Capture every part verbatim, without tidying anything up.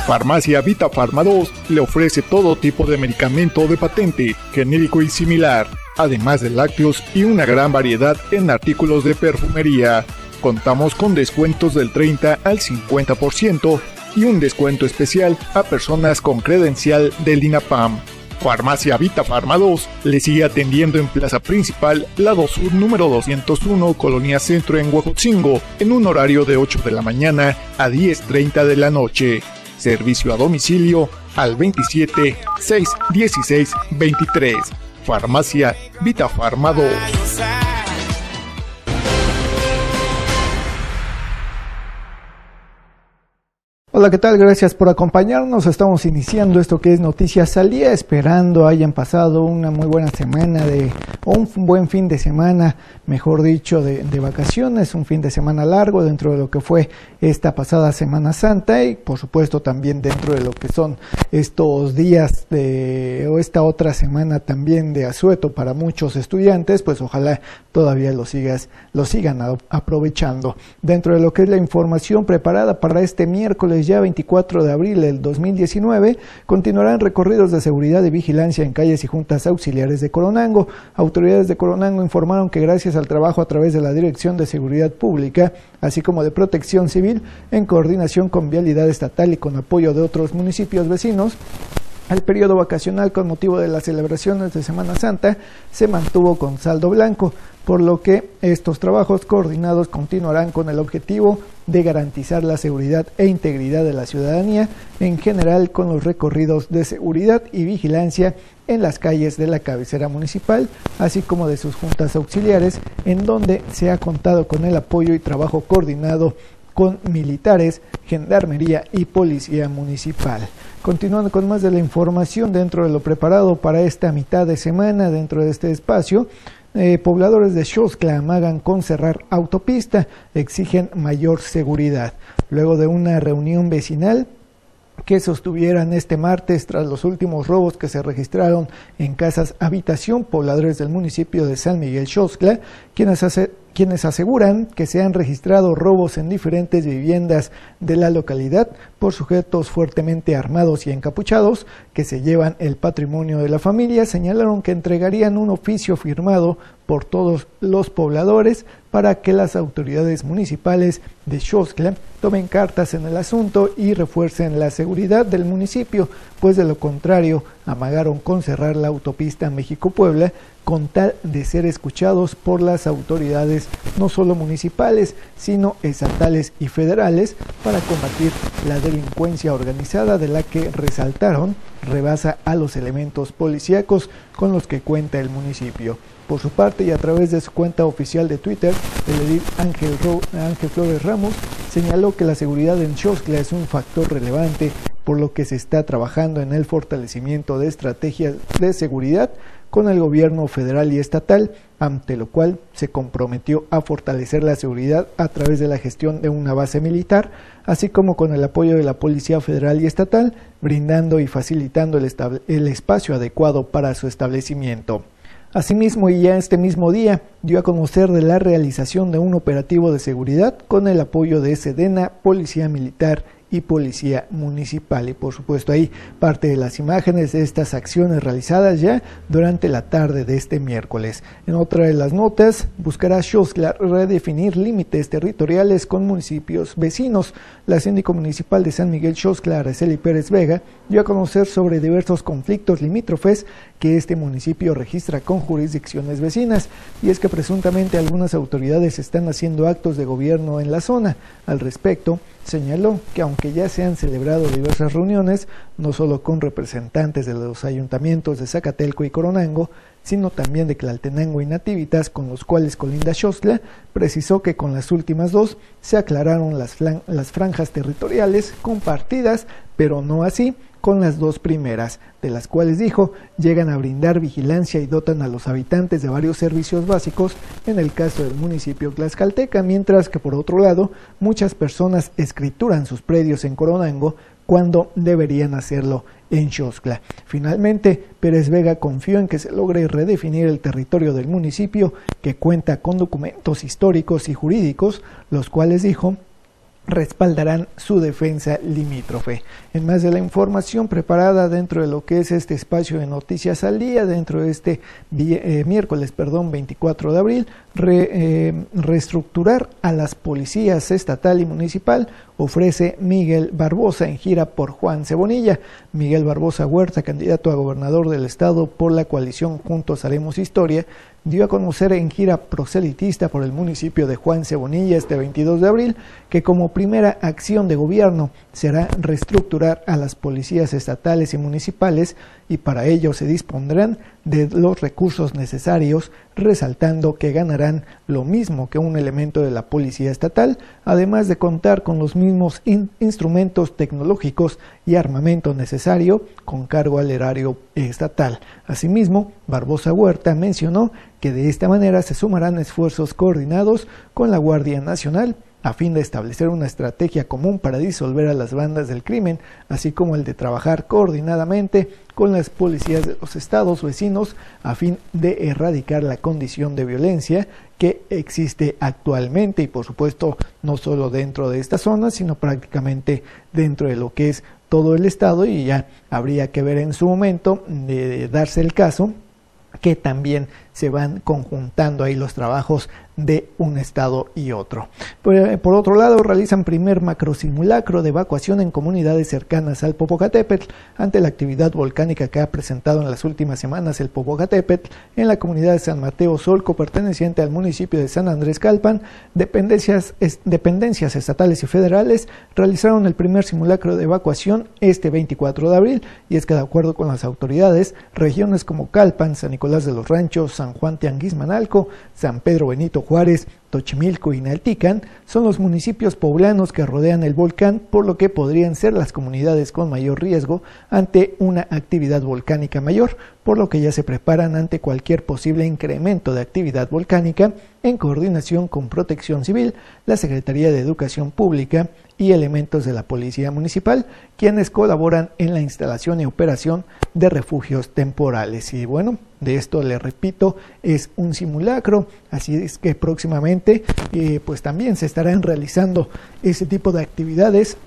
Farmacia Vita Pharma dos le ofrece todo tipo de medicamento de patente, genérico y similar, además de lácteos y una gran variedad en artículos de perfumería. Contamos con descuentos del treinta al cincuenta por ciento y un descuento especial a personas con credencial del INAPAM. Farmacia Vita Pharma dos le sigue atendiendo en Plaza Principal, Lado Sur número doscientos uno, Colonia Centro en Huejotzingo, en un horario de ocho de la mañana a diez treinta de la noche. Servicio a domicilio al veintisiete, seis dieciséis, veintitrés. Farmacia Vita Pharma dos. Hola, ¿qué tal? Gracias por acompañarnos. Estamos iniciando esto que es Noticias al Día, esperando hayan pasado una muy buena semana de, o un buen fin de semana, mejor dicho, de, de vacaciones, un fin de semana largo dentro de lo que fue esta pasada Semana Santa y por supuesto también dentro de lo que son estos días de, o esta otra semana también de asueto para muchos estudiantes, pues ojalá todavía lo sigas, lo sigan aprovechando. Dentro de lo que es la información preparada para este miércoles ya veinticuatro de abril del dos mil diecinueve, continuarán recorridos de seguridad y vigilancia en calles y juntas auxiliares de Coronango. Autoridades de Coronango informaron que gracias al trabajo a través de la Dirección de Seguridad Pública, así como de Protección Civil, en coordinación con Vialidad Estatal y con apoyo de otros municipios vecinos, el periodo vacacional con motivo de las celebraciones de Semana Santa se mantuvo con saldo blanco, por lo que estos trabajos coordinados continuarán con el objetivo de garantizar la seguridad e integridad de la ciudadanía, en general con los recorridos de seguridad y vigilancia en las calles de la cabecera municipal, así como de sus juntas auxiliares, en donde se ha contado con el apoyo y trabajo coordinado con militares, gendarmería y policía municipal. Continuando con más de la información dentro de lo preparado para esta mitad de semana dentro de este espacio, eh, pobladores de Xoxtla amagan con cerrar autopista, exigen mayor seguridad. Luego de una reunión vecinal que sostuvieran este martes tras los últimos robos que se registraron en casas habitación, pobladores del municipio de San Miguel Xoxtla, quienes hace quienes aseguran que se han registrado robos en diferentes viviendas de la localidad por sujetos fuertemente armados y encapuchados que se llevan el patrimonio de la familia, señalaron que entregarían un oficio firmado por todos los pobladores para que las autoridades municipales de Xoxtla tomen cartas en el asunto y refuercen la seguridad del municipio, pues de lo contrario amagaron con cerrar la autopista México-Puebla con tal de ser escuchados por las autoridades no solo municipales, sino estatales y federales para combatir la delincuencia organizada, de la que resaltaron rebasa a los elementos policíacos con los que cuenta el municipio. Por su parte, y a través de su cuenta oficial de Twitter, el edil Ángel, Ro Ángel Flores Ramos señaló que la seguridad en Xoxtla es un factor relevante, por lo que se está trabajando en el fortalecimiento de estrategias de seguridad con el gobierno federal y estatal, ante lo cual se comprometió a fortalecer la seguridad a través de la gestión de una base militar, así como con el apoyo de la Policía Federal y Estatal, brindando y facilitando el, el espacio adecuado para su establecimiento. Asimismo, y ya este mismo día, dio a conocer de la realización de un operativo de seguridad con el apoyo de Sedena, Policía Militar y Policía Municipal. Y por supuesto ahí parte de las imágenes de estas acciones realizadas ya durante la tarde de este miércoles. En otra de las notas, buscará Xoxtla redefinir límites territoriales con municipios vecinos. La síndico municipal de San Miguel Xoxtla, Araceli Pérez Vega, dio a conocer sobre diversos conflictos limítrofes que este municipio registra con jurisdicciones vecinas, y es que presuntamente algunas autoridades están haciendo actos de gobierno en la zona. Al respecto, señaló que aunque ya se han celebrado diversas reuniones, no solo con representantes de los ayuntamientos de Zacatelco y Coronango, sino también de Tlaltenango y Nativitas, con los cuales colinda Xoxtla, precisó que con las últimas dos se aclararon las, las franjas territoriales compartidas, pero no así con las dos primeras, de las cuales dijo llegan a brindar vigilancia y dotan a los habitantes de varios servicios básicos, en el caso del municipio tlaxcalteca, mientras que por otro lado muchas personas escrituran sus predios en Coronango cuando deberían hacerlo en Xoxtla. Finalmente, Pérez Vega confió en que se logre redefinir el territorio del municipio, que cuenta con documentos históricos y jurídicos, los cuales dijo respaldarán su defensa limítrofe. En más de la información preparada dentro de lo que es este espacio de Noticias al Día, dentro de este eh, miércoles, perdón, veinticuatro de abril, re, eh, reestructurar a las policías estatal y municipal ofrece Miguel Barbosa en gira por Juan Cebonilla. Miguel Barbosa Huerta, candidato a gobernador del estado por la coalición Juntos Haremos Historia, dio a conocer en gira proselitista por el municipio de Juan Cebonilla este veintidós de abril que como primera acción de gobierno será reestructurar a las policías estatales y municipales y para ello se dispondrán de los recursos necesarios, resaltando que ganarán lo mismo que un elemento de la policía estatal, además de contar con los mismos in- instrumentos tecnológicos y armamento necesario con cargo al erario estatal. Asimismo, Barbosa Huerta mencionó que de esta manera se sumarán esfuerzos coordinados con la Guardia Nacional a fin de establecer una estrategia común para disolver a las bandas del crimen, así como el de trabajar coordinadamente con las policías de los estados vecinos a fin de erradicar la condición de violencia que existe actualmente y por supuesto no solo dentro de esta zona, sino prácticamente dentro de lo que es todo el estado y ya habría que ver en su momento de darse el caso que también se van conjuntando ahí los trabajos de un estado y otro. Por, por otro lado, realizan primer macrosimulacro de evacuación en comunidades cercanas al Popocatépetl ante la actividad volcánica que ha presentado en las últimas semanas el Popocatépetl en la comunidad de San Mateo Solco, perteneciente al municipio de San Andrés Calpan. Dependencias, es, dependencias estatales y federales realizaron el primer simulacro de evacuación este veinticuatro de abril y es que de acuerdo con las autoridades, regiones como Calpan, San Nicolás de los Ranchos, San Juan Tianguismanalco, San Pedro Benito Juárez, Tochimilco y Naltican son los municipios poblanos que rodean el volcán, por lo que podrían ser las comunidades con mayor riesgo ante una actividad volcánica mayor, por lo que ya se preparan ante cualquier posible incremento de actividad volcánica en coordinación con Protección Civil, la Secretaría de Educación Pública y elementos de la Policía Municipal, quienes colaboran en la instalación y operación de refugios temporales. Y bueno, de esto le repito, es un simulacro, así es que próximamente eh, pues también se estarán realizando ese tipo de actividades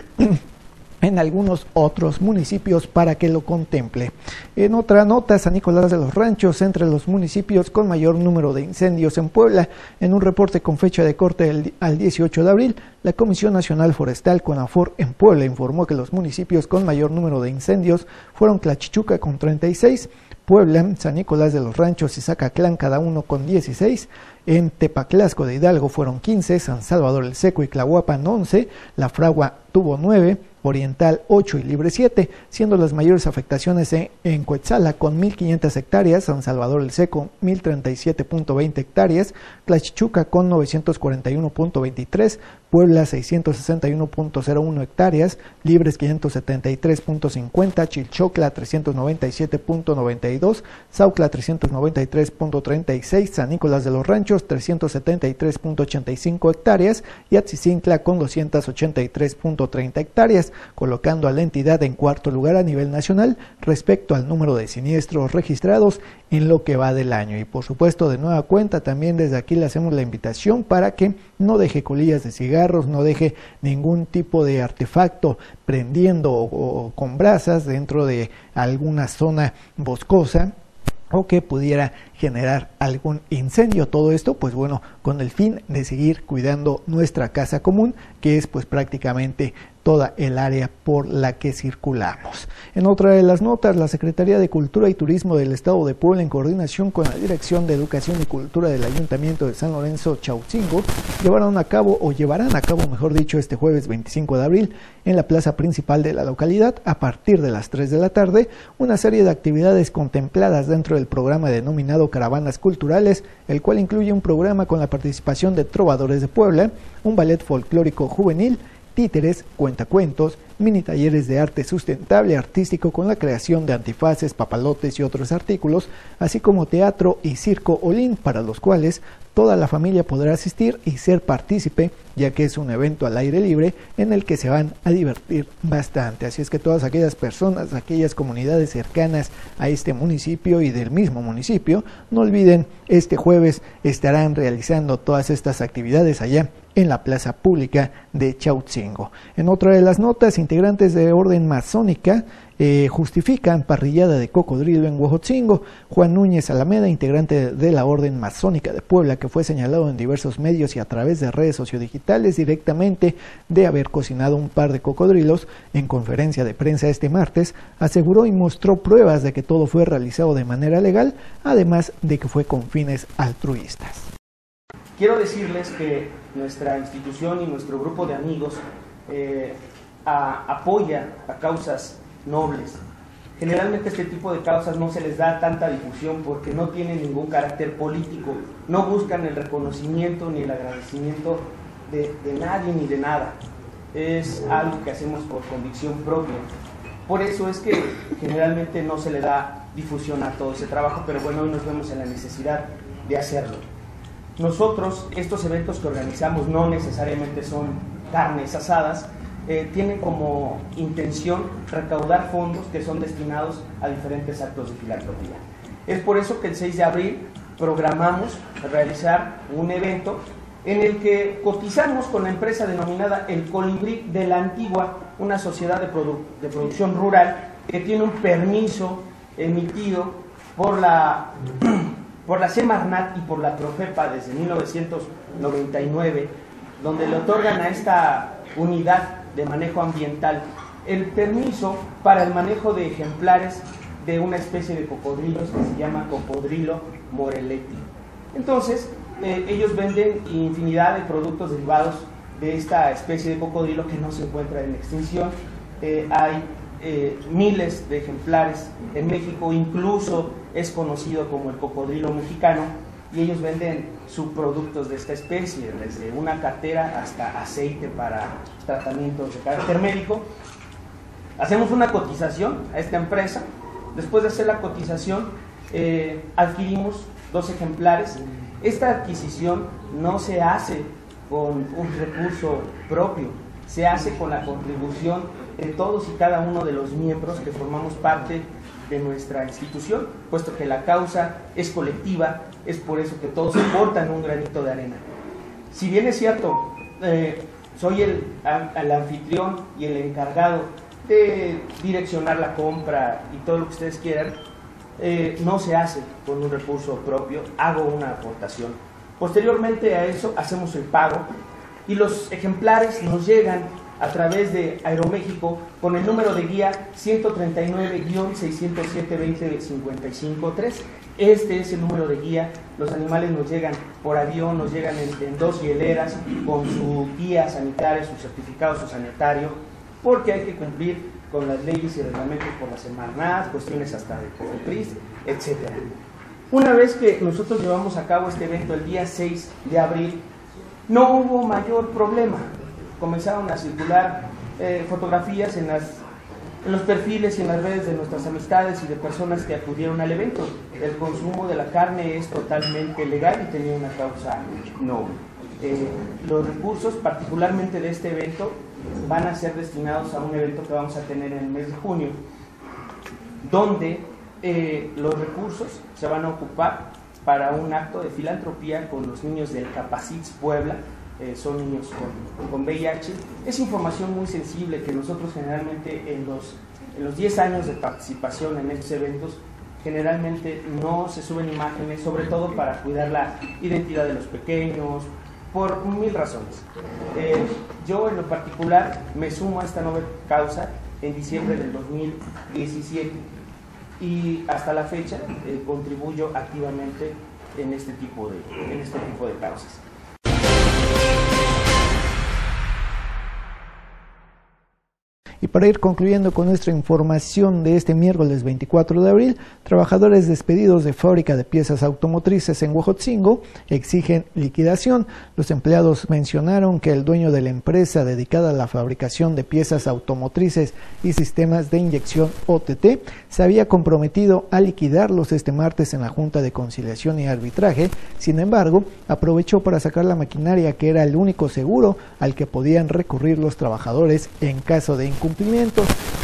en algunos otros municipios para que lo contemple. En otra nota, San Nicolás de los Ranchos, entre los municipios con mayor número de incendios en Puebla. En un reporte con fecha de corte del, al dieciocho de abril, la Comisión Nacional Forestal CONAFOR en Puebla informó que los municipios con mayor número de incendios fueron Tlachichuca con treinta y seis, Puebla, San Nicolás de los Ranchos y Zacatlán cada uno con dieciséis, en Tepaclasco de Hidalgo fueron quince, San Salvador el Seco y Tlahuapan once, La Fragua tuvo nueve, Oriental ocho y Libre siete, siendo las mayores afectaciones en, en Coetzala con mil quinientas hectáreas, San Salvador el Seco mil treinta y siete punto veinte hectáreas, Tlachichuca con novecientos cuarenta y uno punto veintitrés, Puebla seiscientos sesenta y uno punto cero uno hectáreas, Libres quinientos setenta y tres punto cincuenta, Chilchocla trescientos noventa y siete punto noventa y dos, Saucla trescientos noventa y tres punto treinta y seis, San Nicolás de los Ranchos trescientos setenta y tres punto ochenta y cinco hectáreas y Atzizincla con doscientos ochenta y tres punto treinta hectáreas, colocando a la entidad en cuarto lugar a nivel nacional respecto al número de siniestros registrados en lo que va del año. Y por supuesto, de nueva cuenta, también desde aquí le hacemos la invitación para que no deje colillas de cigarros, no deje ningún tipo de artefacto prendiendo o, o con brasas dentro de alguna zona boscosa o que pudiera generar algún incendio. Todo esto, pues bueno, con el fin de seguir cuidando nuestra casa común, que es pues prácticamente toda el área por la que circulamos. En otra de las notas, la Secretaría de Cultura y Turismo del Estado de Puebla, en coordinación con la Dirección de Educación y Cultura del Ayuntamiento de San Lorenzo Chautzingo, llevaron a cabo, o llevarán a cabo, mejor dicho, este jueves veinticinco de abril, en la plaza principal de la localidad, a partir de las tres de la tarde, una serie de actividades contempladas dentro del programa denominado Caravanas Culturales, el cual incluye un programa con la participación de trovadores de Puebla, un ballet folclórico juvenil, títeres, cuentacuentos, mini talleres de arte sustentable artístico con la creación de antifaces, papalotes y otros artículos, así como teatro y circo olín, para los cuales toda la familia podrá asistir y ser partícipe, ya que es un evento al aire libre en el que se van a divertir bastante. Así es que todas aquellas personas, aquellas comunidades cercanas a este municipio y del mismo municipio, no olviden, este jueves estarán realizando todas estas actividades allá en la plaza pública de Chautzingo. En otra de las notas, integrantes de orden masónica Eh, justifican parrillada de cocodrilo en Huejotzingo. Juan Núñez Alameda, integrante de la Orden Masónica de Puebla, que fue señalado en diversos medios y a través de redes sociodigitales directamente de haber cocinado un par de cocodrilos, en conferencia de prensa este martes, aseguró y mostró pruebas de que todo fue realizado de manera legal, además de que fue con fines altruistas. Quiero decirles que nuestra institución y nuestro grupo de amigos eh, a, apoya a causas nobles. Generalmente este tipo de causas no se les da tanta difusión porque no tienen ningún carácter político, no buscan el reconocimiento ni el agradecimiento de, de nadie ni de nada. Es algo que hacemos por convicción propia. Por eso es que generalmente no se le da difusión a todo ese trabajo, pero bueno, hoy nos vemos en la necesidad de hacerlo. Nosotros, estos eventos que organizamos no necesariamente son carnes asadas, Eh, tienen como intención recaudar fondos que son destinados a diferentes actos de filantropía. Es por eso que el seis de abril programamos realizar un evento en el que cotizamos con la empresa denominada El Colibrí de la Antigua, una sociedad de, produ de producción rural que tiene un permiso emitido por la, por la Semarnat y por la Profepa desde mil novecientos noventa y nueve, donde le otorgan a esta unidad de manejo ambiental el permiso para el manejo de ejemplares de una especie de cocodrilos que se llama cocodrilo moreletti. Entonces, eh, ellos venden infinidad de productos derivados de esta especie de cocodrilo que no se encuentra en extinción. Eh, hay eh, miles de ejemplares en México, incluso es conocido como el cocodrilo mexicano, y ellos venden subproductos de esta especie, desde una cartera hasta aceite para tratamientos de carácter médico. Hacemos una cotización a esta empresa. Después de hacer la cotización, eh, adquirimos dos ejemplares. Esta adquisición no se hace con un recurso propio, se hace con la contribución de todos y cada uno de los miembros que formamos parte de nuestra institución, puesto que la causa es colectiva. Es por eso que todos aportan un granito de arena. Si bien es cierto, eh, soy el, el anfitrión y el encargado de direccionar la compra y todo lo que ustedes quieran, eh, no se hace con un recurso propio, hago una aportación. Posteriormente a eso hacemos el pago y los ejemplares nos llegan a través de Aeroméxico con el número de guía ciento treinta y nueve guión seiscientos siete veinte cincuenta y cinco tres. Este es el número de guía. Los animales nos llegan por avión, nos llegan en, en dos hieleras con su guía sanitaria, su certificado, su sanitario, porque hay que cumplir con las leyes y reglamentos por la Semarnat, cuestiones hasta de Cofepris, etcétera. Una vez que nosotros llevamos a cabo este evento el día seis de abril, no hubo mayor problema. Comenzaron a circular eh, fotografías en, las, en los perfiles y en las redes de nuestras amistades y de personas que acudieron al evento. El consumo de la carne es totalmente legal y tenía una causa noble. Eh, los recursos, particularmente de este evento, van a ser destinados a un evento que vamos a tener en el mes de junio, donde eh, los recursos se van a ocupar para un acto de filantropía con los niños del Capacits Puebla. Eh, son niños con, con V I H. Es información muy sensible que nosotros generalmente en los, en los diez años de participación en estos eventos generalmente no se suben imágenes, sobre todo para cuidar la identidad de los pequeños, por mil razones. Eh, yo en lo particular me sumo a esta nueva causa en diciembre del dos mil diecisiete y hasta la fecha eh, contribuyo activamente en este tipo de, en este tipo de causas. Y para ir concluyendo con nuestra información de este miércoles veinticuatro de abril, trabajadores despedidos de fábrica de piezas automotrices en Huejotzingo exigen liquidación. Los empleados mencionaron que el dueño de la empresa dedicada a la fabricación de piezas automotrices y sistemas de inyección O T T se había comprometido a liquidarlos este martes en la Junta de Conciliación y Arbitraje. Sin embargo, aprovechó para sacar la maquinaria, que era el único seguro al que podían recurrir los trabajadores en caso de incumplimientos,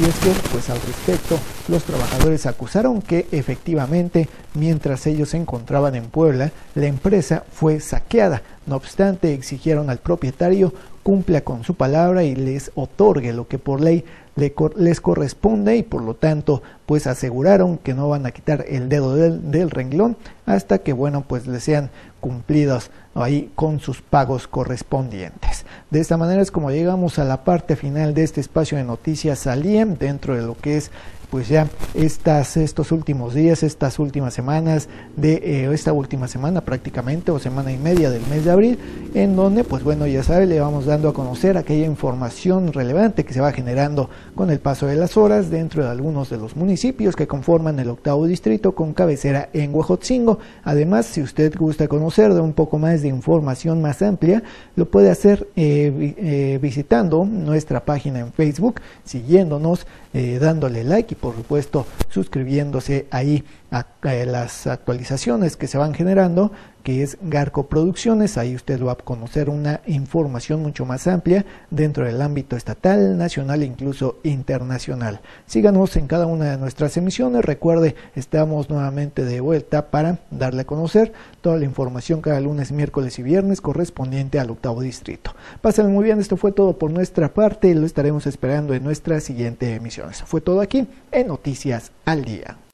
Y es que, pues al respecto, los trabajadores acusaron que efectivamente, mientras ellos se encontraban en Puebla, la empresa fue saqueada. No obstante, exigieron al propietario cumpla con su palabra y les otorgue lo que por ley le, les corresponde, y por lo tanto pues aseguraron que no van a quitar el dedo del, del renglón hasta que bueno pues les sean cumplidos ahí con sus pagos correspondientes. De esta manera es como llegamos a la parte final de este espacio de noticias al día, dentro de lo que es pues ya estas, estos últimos días, estas últimas semanas de eh, esta última semana prácticamente, o semana y media del mes de abril, en donde pues bueno ya sabe, le vamos dando a conocer aquella información relevante que se va generando con el paso de las horas dentro de algunos de los municipios que conforman el octavo distrito con cabecera en Huejotzingo. Además, si usted gusta conocer de un poco más de información más amplia, lo puede hacer eh, eh, visitando nuestra página en Facebook, siguiéndonos, eh, dándole like y por supuesto suscribiéndose ahí a, a las actualizaciones que se van generando, que es Garco Producciones. Ahí usted va a conocer una información mucho más amplia dentro del ámbito estatal, nacional e incluso internacional. Síganos en cada una de nuestras emisiones. Recuerde, estamos nuevamente de vuelta para darle a conocer toda la información cada lunes, miércoles y viernes correspondiente al octavo distrito. Pásenlo muy bien, esto fue todo por nuestra parte y lo estaremos esperando en nuestra siguiente emisión. Eso fue todo aquí en Noticias al Día.